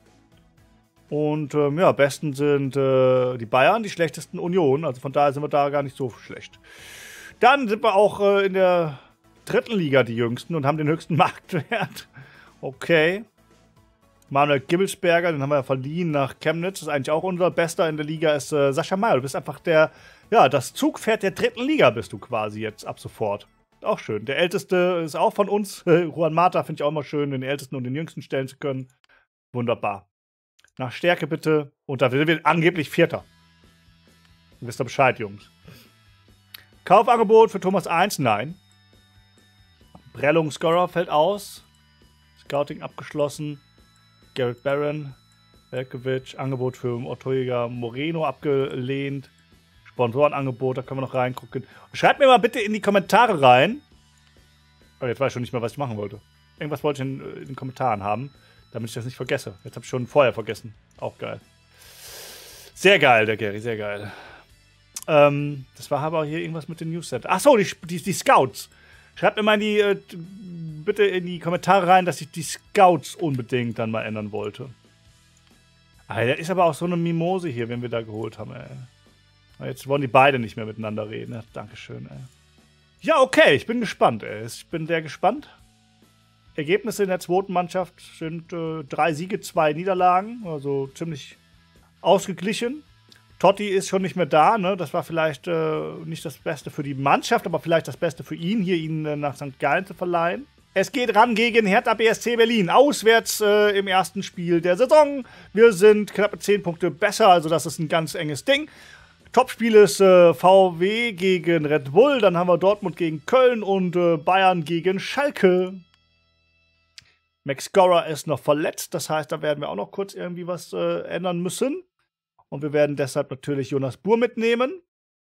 Und ja, besten sind die Bayern, die schlechtesten Union. Also von daher sind wir da gar nicht so schlecht. Dann sind wir auch in der dritten Liga die Jüngsten und haben den höchsten Marktwert. Okay. Manuel Gibbelsberger, den haben wir ja verliehen nach Chemnitz. Das ist eigentlich auch unser Bester in der Liga, ist Sascha Meyer. Du bist einfach das Zugpferd der dritten Liga bist du quasi jetzt ab sofort. Auch schön. Der Älteste ist auch von uns. Juan Mata finde ich auch immer schön, den Ältesten und den Jüngsten stellen zu können. Wunderbar. Nach Stärke bitte. Und da sind wir angeblich Vierter. Ihr wisst doch Bescheid, Jungs. Kaufangebot für Thomas 1? Nein. Brellung Scorer fällt aus. Scouting abgeschlossen. Garrett Barron. Velkovic. Angebot für Ortega Moreno abgelehnt. Sponsorenangebot, da können wir noch reingucken. Schreibt mir mal bitte in die Kommentare rein. Oh, jetzt weiß ich schon nicht mehr, was ich machen wollte. Irgendwas wollte ich in den Kommentaren haben, damit ich das nicht vergesse. Jetzt habe ich schon vorher vergessen. Auch geil. Sehr geil, der Gary, sehr geil. Das war aber hier irgendwas mit den Newsletter. Achso, die Scouts. Schreibt mir mal bitte in die Kommentare rein, dass ich die Scouts unbedingt dann mal ändern wollte. Ah, der ist aber auch so eine Mimose hier, wenn wir da geholt haben, ey. Jetzt wollen die beide nicht mehr miteinander reden. Ja, Dankeschön, ey. Ja, okay, ich bin gespannt, ey. Ich bin sehr gespannt. Ergebnisse in der zweiten Mannschaft sind 3 Siege, 2 Niederlagen. Also ziemlich ausgeglichen. Totti ist schon nicht mehr da, ne? Das war vielleicht nicht das Beste für die Mannschaft, aber vielleicht das Beste für ihn, hier ihn nach St. Gallen zu verleihen. Es geht ran gegen Hertha BSC Berlin. Auswärts im ersten Spiel der Saison. Wir sind knappe 10 Punkte besser, also das ist ein ganz enges Ding. Topspiel ist VW gegen Red Bull, dann haben wir Dortmund gegen Köln und Bayern gegen Schalke. Max Scorer ist noch verletzt, das heißt, da werden wir auch noch kurz irgendwie was ändern müssen. Und wir werden deshalb natürlich Jonas Buhr mitnehmen.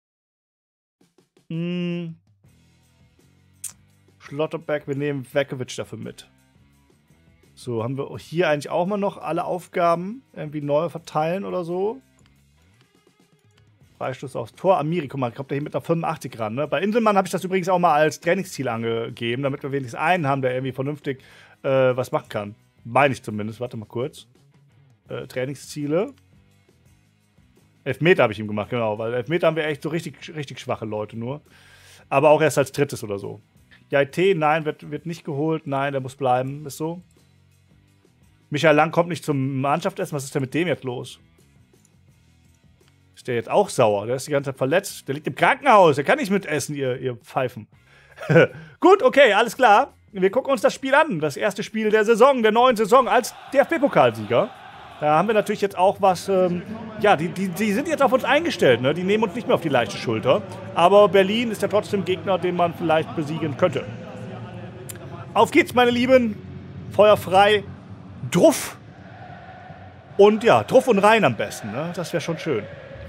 Schlotterbeck, wir nehmen Velkovic dafür mit. So, haben wir hier eigentlich auch mal noch alle Aufgaben irgendwie neu verteilen oder so. Freistoß aufs Tor. Amiri, guck mal, kommt der hier mit einer 85 ran. Ne? Bei Inselmann habe ich das übrigens auch mal als Trainingsziel angegeben, damit wir wenigstens einen haben, der irgendwie vernünftig was machen kann. Meine ich zumindest. Warte mal kurz. Trainingsziele. Elfmeter habe ich ihm gemacht, genau. Weil Elfmeter haben wir echt so richtig schwache Leute nur. Aber auch erst als drittes oder so. Jaite, nein, wird nicht geholt. Nein, der muss bleiben. Ist so. Michael Lang kommt nicht zum Mannschaftsessen. Was ist denn mit dem jetzt los? Ist der jetzt auch sauer? Der ist die ganze Zeit verletzt. Der liegt im Krankenhaus. Der kann nicht mitessen, ihr Pfeifen. Gut, okay, alles klar. Wir gucken uns das Spiel an. Das erste Spiel der Saison, der neuen Saison als DFB-Pokalsieger. Da haben wir natürlich jetzt auch was, die sind jetzt auf uns eingestellt, ne? Die nehmen uns nicht mehr auf die leichte Schulter. Aber Berlin ist ja trotzdem Gegner, den man vielleicht besiegen könnte. Auf geht's, meine Lieben. Feuer frei. Druff. Und ja, Druff und rein am besten, ne? Das wäre schon schön.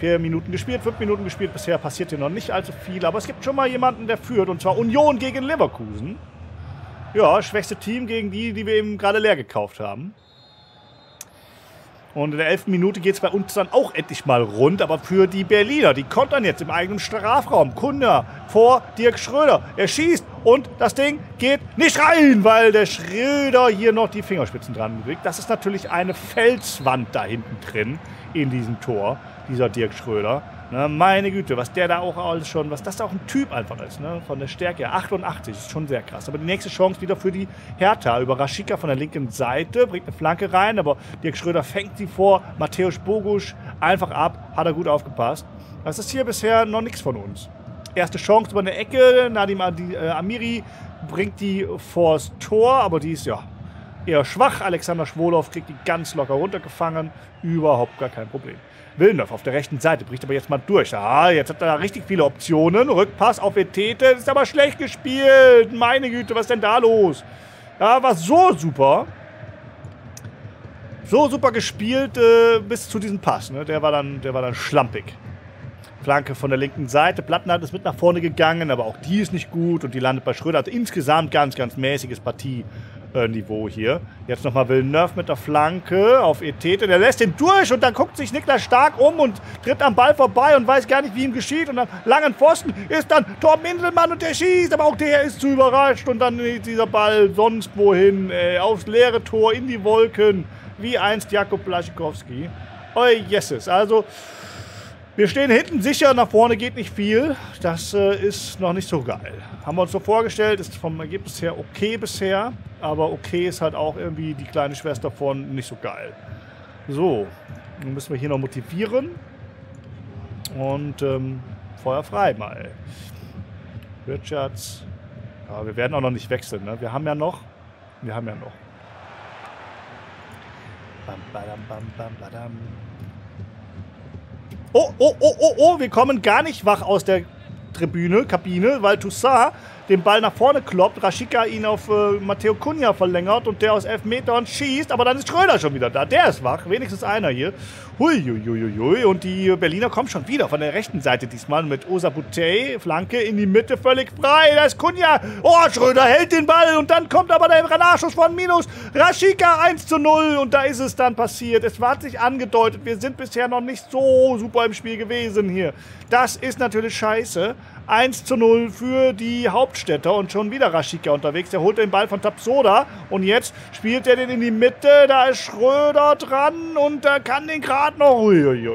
4 Minuten gespielt, 5 Minuten gespielt. Bisher passiert hier noch nicht allzu viel. Aber es gibt schon mal jemanden, der führt. Und zwar Union gegen Leverkusen. Ja, schwächste Team gegen die wir eben gerade leer gekauft haben. Und in der 11. Minute geht es bei uns dann auch endlich mal rund. Aber für die Berliner, die kontern jetzt im eigenen Strafraum. Kunja vor Dirk Schröder. Er schießt und das Ding geht nicht rein, weil der Schröder hier noch die Fingerspitzen dran bewegt. Das ist natürlich eine Felswand da hinten drin in diesem Tor, dieser Dirk Schröder. Ne, meine Güte, was der da auch alles schon, was das da auch ein Typ einfach ist, ne? Von der Stärke her. 88, ist schon sehr krass. Aber die nächste Chance wieder für die Hertha. Über Rashica von der linken Seite, bringt eine Flanke rein, aber Dirk Schröder fängt sie vor. Matthäus Bogusch einfach ab, hat er gut aufgepasst. Das ist hier bisher noch nichts von uns. Erste Chance über eine Ecke, Nadim Amiri bringt die vors Tor, aber die ist ja eher schwach. Alexander Schwolow kriegt die ganz locker runtergefangen, überhaupt gar kein Problem. Villeneuve auf der rechten Seite bricht aber jetzt mal durch. Ah, jetzt hat er da richtig viele Optionen. Rückpass auf Etete, das ist aber schlecht gespielt. Meine Güte, was ist denn da los? Ja, war so super. So super gespielt bis zu diesem Pass. Ne? Der war dann schlampig. Flanke von der linken Seite. Plattenhardt ist mit nach vorne gegangen, aber auch die ist nicht gut und die landet bei Schröder. Also insgesamt ganz, ganz mäßiges Partie-Niveau hier. Jetzt nochmal Villeneuve mit der Flanke auf Etete. Der lässt ihn durch und dann guckt sich Niklas Stark um und tritt am Ball vorbei und weiß gar nicht, wie ihm geschieht. Und dann langen Pfosten ist dann Torben Mindelmann und der schießt, aber auch der ist zu überrascht. Und dann dieser Ball sonst wohin, aufs leere Tor, in die Wolken, wie einst Jakub Blaszczykowski. Oh, yeses. Also wir stehen hinten sicher, nach vorne geht nicht viel. Das ist noch nicht so geil. Haben wir uns so vorgestellt, ist vom Ergebnis her okay bisher. Aber okay ist halt auch irgendwie die kleine Schwester von nicht so geil. So, dann müssen wir hier noch motivieren. Und Feuer frei mal. Richards. Ja, wir werden auch noch nicht wechseln, ne? Wir haben ja noch. Bam, badam, bam, bam, badam. Oh, wir kommen gar nicht wach aus der Kabine, weil Toussaint den Ball nach vorne kloppt, Rashica ihn auf Matteo Kunja verlängert und der aus 11 Metern schießt, aber dann ist Schröder schon wieder da. Der ist wach, wenigstens einer hier. Huiuiuiui. Und die Berliner kommen schon wieder von der rechten Seite diesmal mit Osa Butey, Flanke in die Mitte, völlig frei. Da ist Kunja. Oh, Schröder hält den Ball und dann kommt aber der Nachschuss von Minus. Rashica 1:0 und da ist es dann passiert. Es hat sich angedeutet, wir sind bisher noch nicht so super im Spiel gewesen hier. Das ist natürlich scheiße. 1:0 für die Hauptstädter und schon wieder Rashica unterwegs. Der holt den Ball von Tapsoba und jetzt spielt er den in die Mitte. Da ist Schröder dran und er kann den gerade noch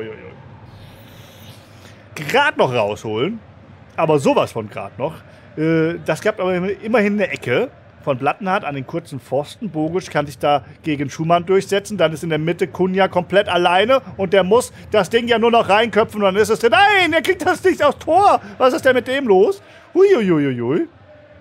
rausholen. Aber sowas von gerade noch. Das gab aber immerhin eine Ecke von Plattenhardt an den kurzen Pfosten. Bogusch kann sich da gegen Schumann durchsetzen. Dann ist in der Mitte Kunja komplett alleine und der muss das Ding ja nur noch reinköpfen und dann ist es drin. Nein, er kriegt das nicht aufs Tor. Was ist denn mit dem los? Huiuiuiui.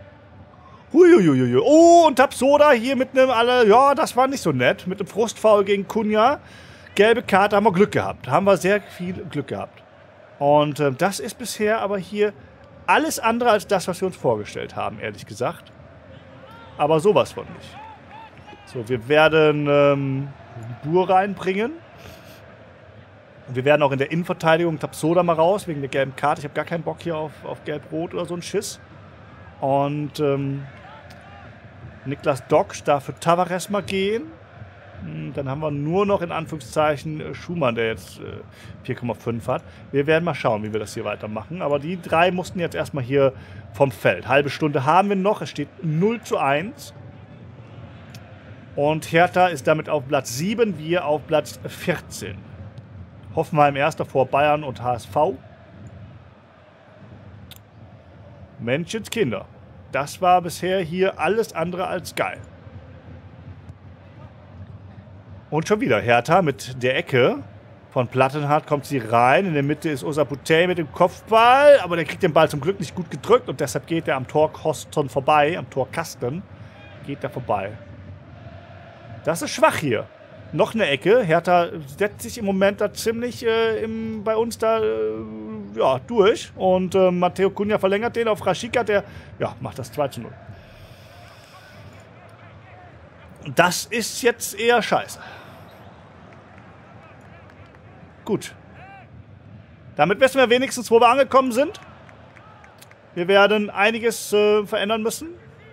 Oh, und Tapsoba hier mit einem, ja, das war nicht so nett. Mit einem Frustfoul gegen Kunja. Gelbe Karte, haben wir Glück gehabt. Haben wir sehr viel Glück gehabt. Und das ist bisher aber hier alles andere als das, was wir uns vorgestellt haben, ehrlich gesagt. Aber sowas von nicht. So, wir werden Buhr reinbringen. Und wir werden auch in der Innenverteidigung Tapsoba mal raus, wegen der gelben Karte. Ich habe gar keinen Bock hier auf Gelb-Rot oder so einen Schiss. Und Niklas Dock darf für Tavares mal gehen. Dann haben wir nur noch in Anführungszeichen Schumann, der jetzt 4,5 hat. Wir werden mal schauen, wie wir das hier weitermachen. Aber die drei mussten jetzt erstmal hier vom Feld. Halbe Stunde haben wir noch. Es steht 0:1. Und Hertha ist damit auf Platz 7, wir auf Platz 14. Hoffenheim erster vor Bayern und HSV. Menschenskinder. Das war bisher hier alles andere als geil. Und schon wieder Hertha mit der Ecke. Von Plattenhardt kommt sie rein. In der Mitte ist Osa Butey mit dem Kopfball. Aber der kriegt den Ball zum Glück nicht gut gedrückt. Und deshalb geht er am Torkasten vorbei. Am Torkasten geht er vorbei. Das ist schwach hier. Noch eine Ecke. Hertha setzt sich im Moment da ziemlich bei uns da ja, durch. Und Matteo Kunja verlängert den auf Rashica. Der ja, macht das 2:0. Das ist jetzt eher scheiße. Gut. Damit wissen wir wenigstens, wo wir angekommen sind. Wir werden einiges verändern müssen,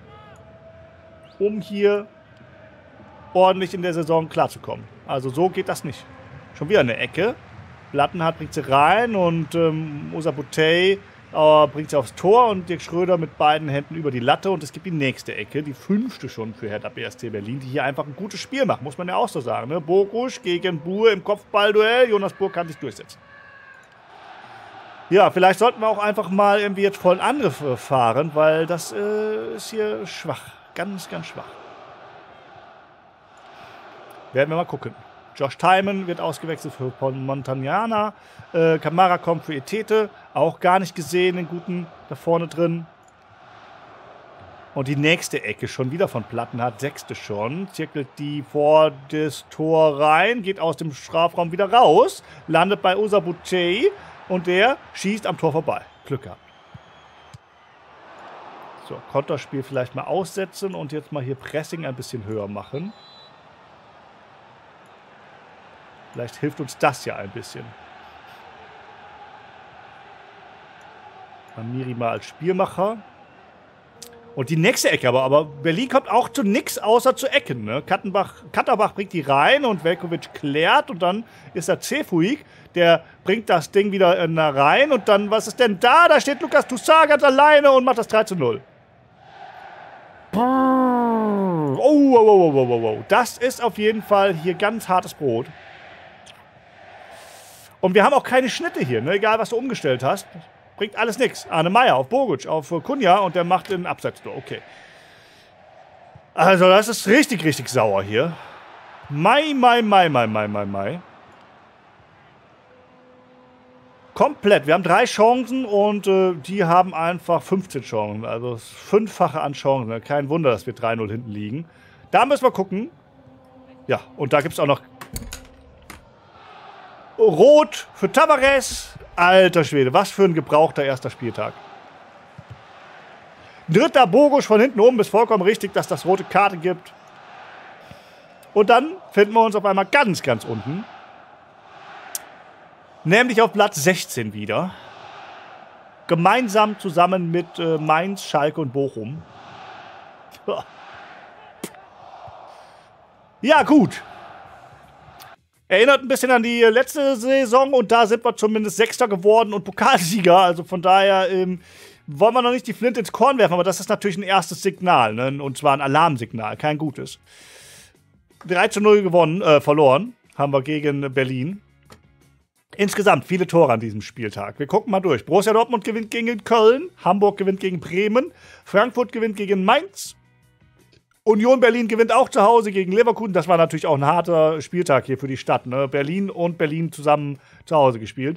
um hier ordentlich in der Saison klarzukommen. Also so geht das nicht. Schon wieder eine Ecke. Plattenhardt bringt sie rein und Musa Butey bringt sie aufs Tor und Dirk Schröder mit beiden Händen über die Latte und es gibt die nächste Ecke, die 5. schon für Hertha BSC Berlin, die hier einfach ein gutes Spiel macht, muss man ja auch so sagen. Ne? Bogusch gegen Buhe im Kopfballduell, Jonas Buhr kann sich durchsetzen. Ja, vielleicht sollten wir auch einfach mal irgendwie jetzt vollen Angriff fahren, weil das ist hier schwach, ganz, ganz schwach. Werden wir mal gucken. Josh Thyman wird ausgewechselt für Montagnana. Kamara kommt für Etete. Auch gar nicht gesehen, den guten da vorne drin. Und die nächste Ecke schon wieder von Plattenhardt, 6. schon. Zirkelt die vor das Tor rein, geht aus dem Strafraum wieder raus, landet bei Musa Butey und der schießt am Tor vorbei. Glück gehabt. So, Konterspiel vielleicht mal aussetzen und jetzt mal hier Pressing ein bisschen höher machen. Vielleicht hilft uns das ja ein bisschen. Amiri mal als Spielmacher. Und die nächste Ecke aber Berlin kommt auch zu nichts außer zu Ecken. Ne? Katterbach bringt die rein und Velkovic klärt und dann ist da Cefuig, der bringt das Ding wieder rein und dann, was ist denn da? Da steht Lukas Toussaint ganz alleine und macht das 3:0. Oh. Das ist auf jeden Fall hier ganz hartes Brot. Und wir haben auch keine Schnitte hier, ne? Egal was du umgestellt hast. Bringt alles nichts. Arne Meyer auf Boguc, auf Kunja und der macht den Abseits-Tor. Okay. Also das ist richtig, richtig sauer hier. Mai. Komplett. Wir haben 3 Chancen und die haben einfach 15 Chancen. Also das 5-fache an Chancen. Kein Wunder, dass wir 3:0 hinten liegen. Da müssen wir gucken. Ja, und da gibt es auch noch Rot für Tavares. Alter Schwede, was für ein gebrauchter erster Spieltag. Dritter Bogusch von hinten oben ist vollkommen richtig, dass das rote Karte gibt. Und dann finden wir uns auf einmal ganz, ganz unten. Nämlich auf Platz 16 wieder. Gemeinsam zusammen mit Mainz, Schalke und Bochum. Ja, gut. Erinnert ein bisschen an die letzte Saison und da sind wir zumindest 6. geworden und Pokalsieger. Also von daher wollen wir noch nicht die Flinte ins Korn werfen, aber das ist natürlich ein erstes Signal, ne? Und zwar ein Alarmsignal, kein gutes. 3:0 verloren haben wir gegen Berlin. Insgesamt viele Tore an diesem Spieltag. Wir gucken mal durch. Borussia Dortmund gewinnt gegen Köln, Hamburg gewinnt gegen Bremen, Frankfurt gewinnt gegen Mainz. Union Berlin gewinnt auch zu Hause gegen Leverkusen. Das war natürlich auch ein harter Spieltag hier für die Stadt. Ne? Berlin und Berlin zusammen zu Hause gespielt.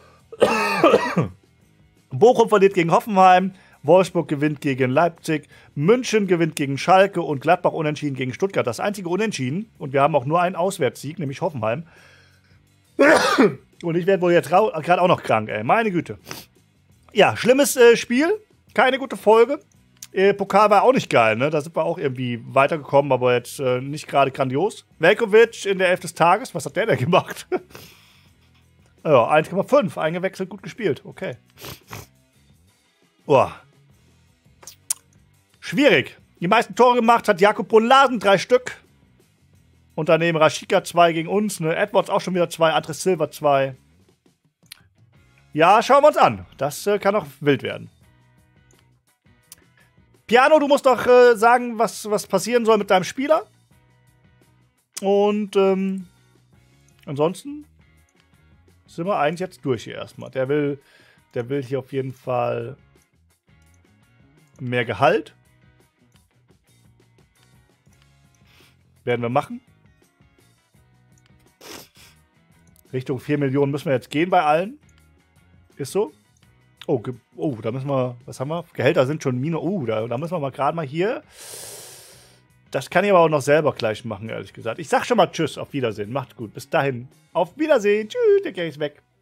Bochum verliert gegen Hoffenheim. Wolfsburg gewinnt gegen Leipzig. München gewinnt gegen Schalke und Gladbach unentschieden gegen Stuttgart. Das einzige Unentschieden. Und wir haben auch nur einen Auswärtssieg, nämlich Hoffenheim. Und ich werde wohl jetzt gerade auch noch krank, ey. Meine Güte. Ja, schlimmes Spiel. Keine gute Folge. Pokal war auch nicht geil, ne? Da sind wir auch irgendwie weitergekommen, aber jetzt nicht gerade grandios. Velkovic in der 11 des Tages, was hat der denn gemacht? Ja, 1,5, eingewechselt, gut gespielt, okay. Boah. Schwierig. Die meisten Tore gemacht hat Jakob Brunn-Larsen, 3 Stück. Und daneben Rashica 2 gegen uns, ne? Edwards auch schon wieder 2, Andres Silva 2. Ja, schauen wir uns an. Das kann auch wild werden. Piano, du musst doch sagen, was passieren soll mit deinem Spieler. Und ansonsten sind wir eigentlich jetzt durch hier erstmal. Der will hier auf jeden Fall mehr Gehalt. Werden wir machen. Richtung 4 Millionen müssen wir jetzt gehen bei allen. Ist so. Oh, da müssen wir, was haben wir? Gehälter sind schon minus. Da müssen wir mal gerade mal hier. Das kann ich aber auch noch selber gleich machen, ehrlich gesagt. Ich sag schon mal Tschüss, auf Wiedersehen. Macht gut. Bis dahin. Auf Wiedersehen. Tschüss, der Gary ist weg.